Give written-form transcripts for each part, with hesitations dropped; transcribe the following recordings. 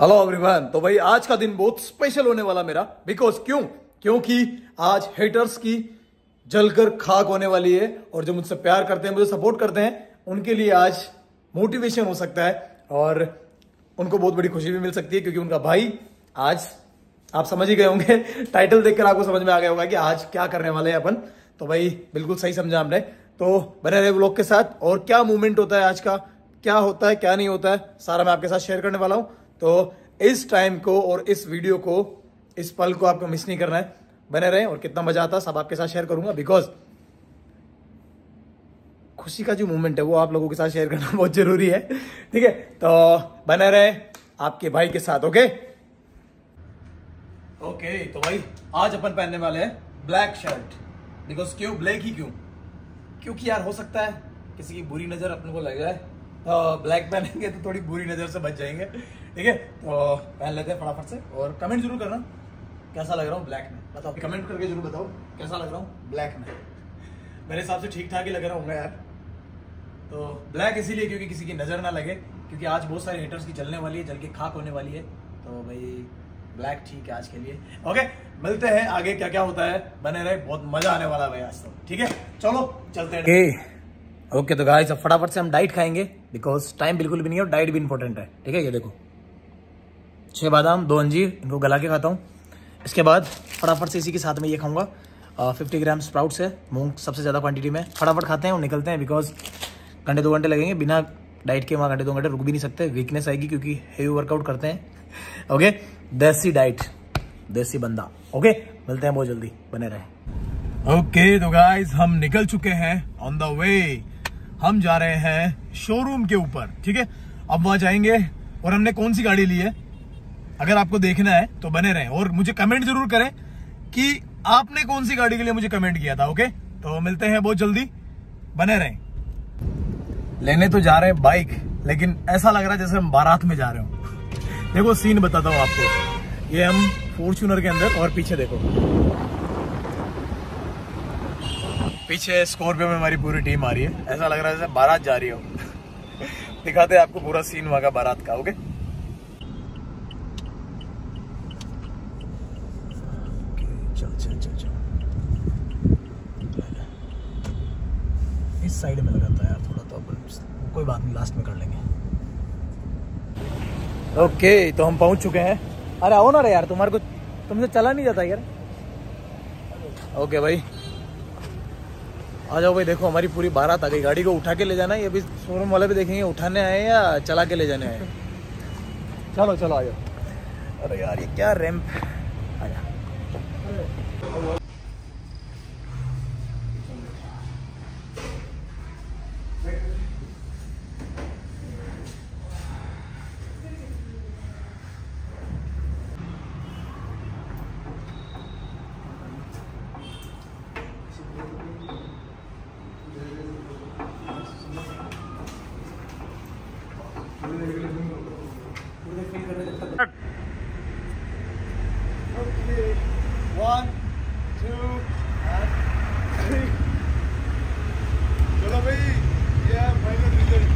Hello everyone. तो भाई आज का दिन बहुत स्पेशल होने वाला मेरा, बिकॉज क्योंकि आज हेटर्स की जलकर खाक होने वाली है और जो मुझसे प्यार करते हैं, मुझे सपोर्ट करते हैं, उनके लिए आज मोटिवेशन हो सकता है और उनको बहुत बड़ी खुशी भी मिल सकती है, क्योंकि उनका भाई आज, आप समझ ही गए होंगे, टाइटल देखकर आपको समझ में आ गया होगा कि आज क्या करने वाले हैं अपन। तो भाई बिल्कुल सही समझा हमने। तो बने रहे व्लॉग के साथ, और क्या मूवमेंट होता है आज का, क्या होता है क्या नहीं होता है, सारा मैं आपके साथ शेयर करने वाला हूं। तो इस टाइम को और इस वीडियो को, इस पल को आपको मिस नहीं करना है, बने रहे। और कितना मजा आता है सब आपके साथ शेयर करूंगा, बिकॉज खुशी का जो मूवमेंट है वो आप लोगों के साथ शेयर करना बहुत जरूरी है। ठीक है, तो बने रहे आपके भाई के साथ। ओके, तो भाई आज अपन पहनने वाले हैं ब्लैक शर्ट। बिकॉज क्यों ब्लैक ही क्योंकि यार हो सकता है किसी की बुरी नजर अपने को लग जाए, तो ब्लैक पहनेंगे तो थोड़ी बुरी नजर से बच जाएंगे। ठीक है, तो पहन लेते हैं फटाफट से। और कमेंट जरूर करना कैसा लग रहा हूँ ब्लैक में, बताओ, कमेंट करके जरूर बताओ कैसा लग रहा हूँ ब्लैक में। मेरे हिसाब से ठीक ठाक ही लग रहा हूँ यार। तो ब्लैक इसीलिए क्योंकि किसी की नजर ना लगे, क्योंकि आज बहुत सारे हेटर्स की चलने वाली है, जल के खाक होने वाली है। तो भाई ब्लैक ठीक है आज के लिए। ओके, मिलते हैं आगे क्या क्या होता है, बने रहे, बहुत मजा आने वाला है भाई आज तो। ठीक है, चलो चलते हैं। ओके, तो गाइस अब फटाफट से हम डाइट खाएंगे, बिकॉज टाइम बिल्कुल भी नहीं है और डाइट भी इंपॉर्टेंट है। ठीक है, ये देखो 6 बादाम 2 अंजीर, इनको गला के खाता हूँ। इसके बाद फटाफट से इसी के साथ में ये खाऊंगा 50 ग्राम स्प्राउट्स है, मूंग सबसे ज़्यादा क्वांटिटी में। फटाफट खाते हैं और निकलते हैं, बिकॉज घंटे 2 घंटे लगेंगे, बिना डाइट के वहाँ घंटे 2 घंटे रुक भी नहीं सकते, वीकनेस आएगी क्योंकि हेवी वर्कआउट करते हैं। ओके, देसी डाइट, देसी बंदा। ओके, मिलते हैं बहुत जल्दी, बने रहे। ओके, तो गाइस हम निकल चुके हैं, ऑन द वे हम जा रहे हैं शोरूम के ऊपर। ठीक है, अब वहां जाएंगे। और हमने कौन सी गाड़ी ली है अगर आपको देखना है तो बने रहें, और मुझे कमेंट जरूर करें कि आपने कौन सी गाड़ी के लिए मुझे कमेंट किया था। ओके, तो मिलते हैं बहुत जल्दी, बने रहें। लेने तो जा रहे हैं बाइक, लेकिन ऐसा लग रहा है जैसे हम बारात में जा रहे हो। देखो सीन बताता हूँ आपको, ये हम फॉर्च्यूनर के अंदर, और पीछे देखो, पीछे स्कॉर्पियो में हमारी पूरी टीम आ रही है, ऐसा लग रहा है जैसे बारात जा रही हो। दिखाते हैं आपको पूरा सीन वहां का बारात का। ओके, चल इस साइड में लगाता है यार थोड़ा, तो अपन कोई बात नहीं, लास्ट में कर लेंगे। ओके, तो हम पहुंच चुके हैं। अरे आओ ना रे यार, तुम्हारे को तुमसे चला नहीं जाता यार। ओके भाई आ जाओ भाई। देखो हमारी पूरी बारात आ गई, गाड़ी को उठा के ले जाना है, ये भी शोरूम वाले भी देखेंगे उठाने आए या चला के ले जाने आए। चलो चलो आ जाओ। अरे यार ये क्या रैंप, आ जा। Okay, 1, 2, and 3. चलो भाई, ये फाइनल रिजल्ट।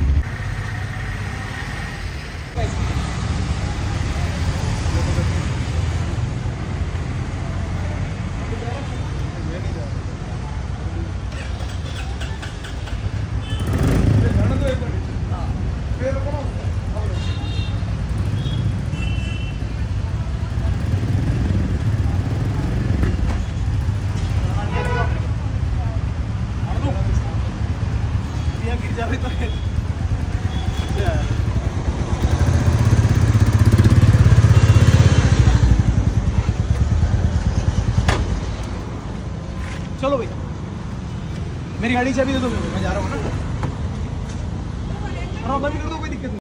चलो भाई, मेरी गाड़ी चाबी दे दो, मैं जा रहा हूँ ना, कर दो, कोई दिक्कत नहीं।